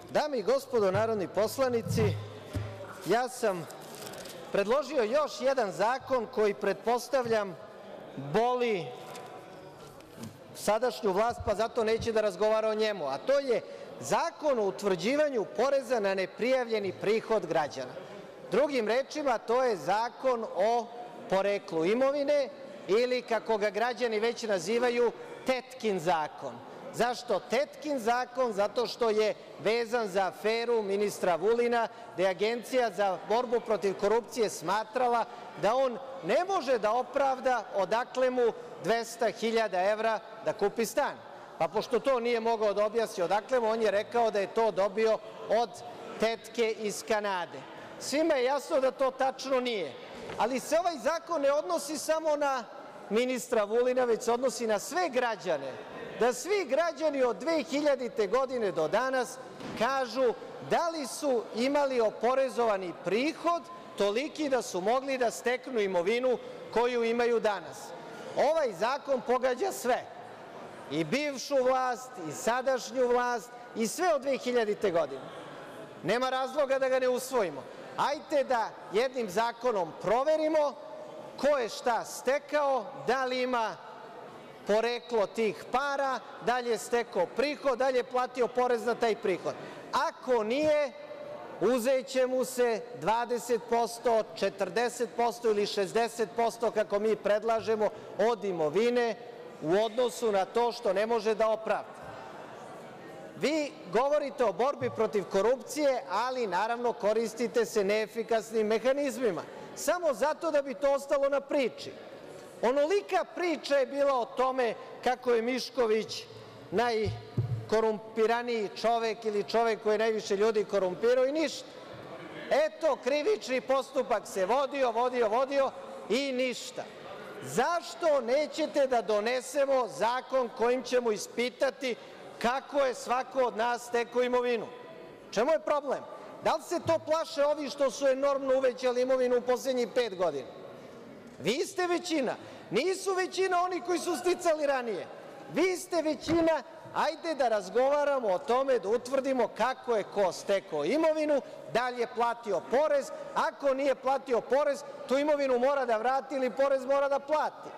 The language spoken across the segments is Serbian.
Dame i gospodo narodni poslanici, ja sam predložio još jedan zakon koji, pretpostavljam, boli sadašnju vlast, pa zato neće da razgovara o njemu, a to je Zakon o utvrđivanju poreza na neprijavljeni prihod građana. Drugim rečima, to je Zakon o poreklu imovine ili, kako ga građani već nazivaju, tetkin zakon. Zašto tetkin zakon? Zato što je vezan za aferu ministra Vulina, gde je Agencija za borbu protiv korupcije smatrala da on ne može da opravda odakle mu 200.000 evra da kupi stan. Pa pošto to nije mogao da objasni odakle mu, on je rekao da je to dobio od tetke iz Kanade. Svima je jasno da to tačno nije, ali se ovaj zakon ne odnosi samo na ministra Vulina, već se odnosi na sve građane, da svi građani od 2000. godine do danas kažu da li su imali oporezovani prihod toliki da su mogli da steknu imovinu koju imaju danas. Ovaj zakon pogađa sve, i bivšu vlast, i sadašnju vlast, i sve od 2000. godine. Nema razloga da ga ne usvojimo. Hajde da jednim zakonom proverimo ko je šta stekao, da li ima poreklo tih para, da li je stekao prihod, da li je platio porez na taj prihod. Ako nije, uzeće mu se 20%, 40% ili 60%, kako mi predlažemo, od imovine u odnosu na to što ne može da opravda. Vi govorite o borbi protiv korupcije, ali naravno koristite se neefikasnim mehanizmima, samo zato da bi to ostalo na priči. Onolika priča je bila o tome kako je Mišković najkorumpiraniji čovek ili čovek koji je najviše ljudi korumpirao i ništa. Eto, krivični postupak se vodio i ništa. Zašto nećete da donesemo zakon kojim ćemo ispitati kako je svako od nas stekao imovinu? U čemu je problem? Da li se to plaše ovi što su enormno uvećali imovinu u poslednjih 5 godina? Vi ste većina, nisu većina oni koji su sticali ranije. Vi ste većina, hajde da razgovaramo o tome, da utvrdimo kako je ko stekao imovinu, da li je platio porez. Ako nije platio porez, tu imovinu mora da vrati ili porez mora da plati.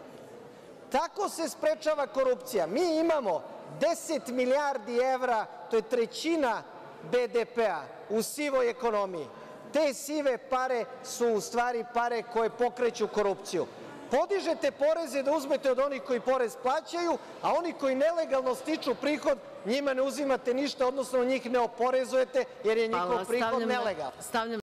Tako se sprečava korupcija. Mi imamo 10 milijardi evra, to je trećina BDP-a, u sivoj ekonomiji. Te sive pare su u stvari pare koje pokreću korupciju. Podižete poreze da uzmete od onih koji porez plaćaju, a oni koji nelegalno stiču prihod, njima ne uzimate ništa, odnosno njih ne oporezujete jer je njihov prihod nelegalan.